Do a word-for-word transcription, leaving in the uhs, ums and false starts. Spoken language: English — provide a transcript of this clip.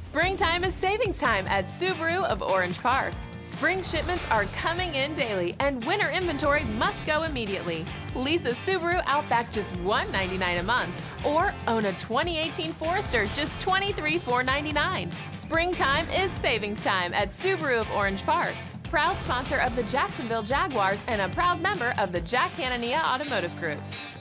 Springtime is savings time at Subaru of Orange Park. Spring shipments are coming in daily and winter inventory must go immediately. Lease a Subaru Outback just one hundred ninety-nine dollars a month or own a twenty eighteen Forester just twenty-three thousand four hundred ninety-nine dollars. Springtime is savings time at Subaru of Orange Park. Proud sponsor of the Jacksonville Jaguars and a proud member of the Jack Hanania Automotive Group.